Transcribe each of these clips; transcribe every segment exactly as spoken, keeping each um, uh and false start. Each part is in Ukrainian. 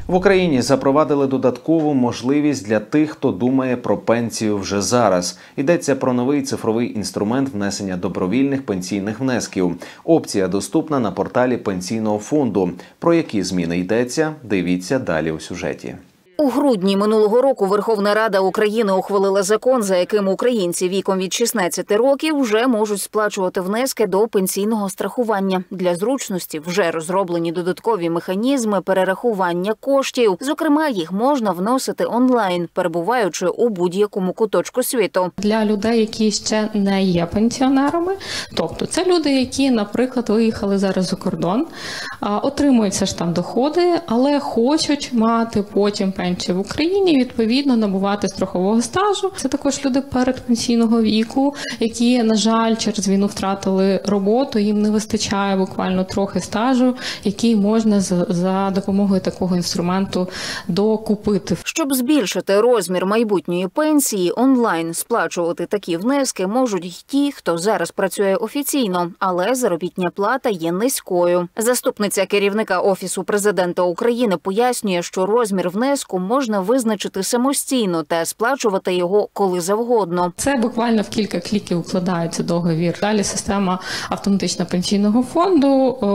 В Україні запровадили додаткову можливість для тих, хто думає про пенсію вже зараз. Йдеться про новий цифровий інструмент внесення добровільних пенсійних внесків. Опція доступна на порталі Пенсійного фонду. Про які зміни йдеться, дивіться далі у сюжеті. У грудні минулого року Верховна Рада України ухвалила закон, за яким українці віком від шістнадцяти років вже можуть сплачувати внески до пенсійного страхування. Для зручності вже розроблені додаткові механізми перерахування коштів. Зокрема, їх можна вносити онлайн, перебуваючи у будь-якому куточку світу. Для людей, які ще не є пенсіонерами, тобто це люди, які, наприклад, виїхали зараз за кордон, отримують все ж там доходи, але хочуть мати потім пенсію в Україні, відповідно, набувати страхового стажу. Це також люди передпенсійного віку, які, на жаль, через війну втратили роботу, їм не вистачає буквально трохи стажу, який можна за допомогою такого інструменту докупити. Щоб збільшити розмір майбутньої пенсії, онлайн сплачувати такі внески можуть й ті, хто зараз працює офіційно, але заробітня плата є низькою. Заступниця керівника Офісу президента України пояснює, що розмір внеску можна визначити самостійно та сплачувати його коли завгодно. Це буквально в кілька кліків укладається договір. Далі система автоматичного пенсійного фонду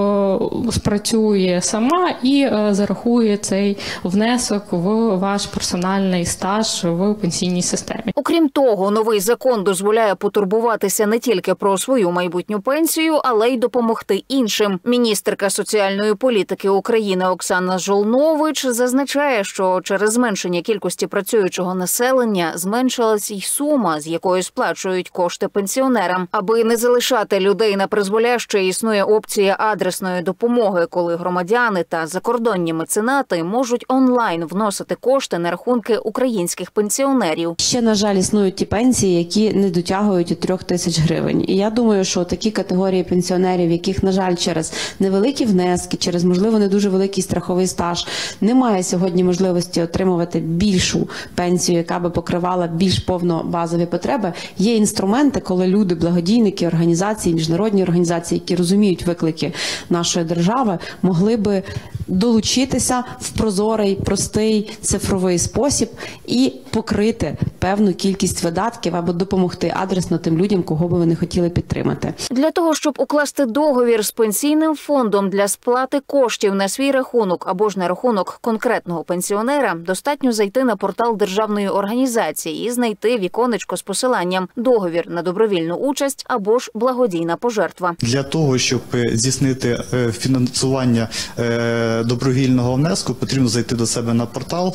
е, спрацює сама і е, зарахує цей внесок в ваш персональний стаж в пенсійній системі. Окрім того, новий закон дозволяє потурбуватися не тільки про свою майбутню пенсію, але й допомогти іншим. Міністерка соціальної політики України Оксана Жолнович зазначає, що через зменшення кількості працюючого населення зменшилась й сума, з якою сплачують кошти пенсіонерам. Аби не залишати людей на призволяще, існує опція адресної допомоги, коли громадяни та закордонні меценати можуть онлайн вносити кошти на рахунки українських пенсіонерів. Ще, на жаль, існують ті пенсії, які не дотягують і трьох тисяч гривень. І я думаю, що такі категорії пенсіонерів, яких, на жаль, через невеликі внески, через, можливо, не дуже великий страховий стаж, немає сьогодні можливості отримувати більшу пенсію, яка би покривала більш повно базові потреби. Є інструменти, коли люди, благодійники, організації, міжнародні організації, які розуміють виклики нашої держави, могли би долучитися в прозорий, простий, цифровий спосіб і покрити певну кількість видатків або допомогти адресно тим людям, кого би вони хотіли підтримати. Для того, щоб укласти договір з пенсійним фондом для сплати коштів на свій рахунок або ж на рахунок конкретного пенсіонера, достатньо зайти на портал державної організації і знайти віконечко з посиланням «Договір на добровільну участь» або ж «Благодійна пожертва». Для того, щоб здійснити фінансування добровільного внеску, потрібно зайти до себе на портал.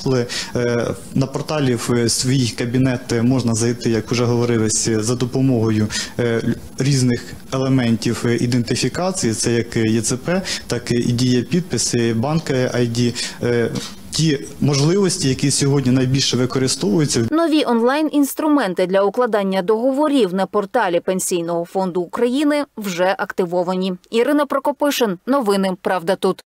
На порталі в свій кабінет можна зайти, як вже говорилось, за допомогою різних елементів ідентифікації, це як ЄЦП, так і дія-підпис, банк ай ді, ті можливості, які сьогодні найбільше використовуються. Нові онлайн-інструменти для укладання договорів на порталі Пенсійного фонду України вже активовані. Ірина Прокопишин. Новини «Правда тут».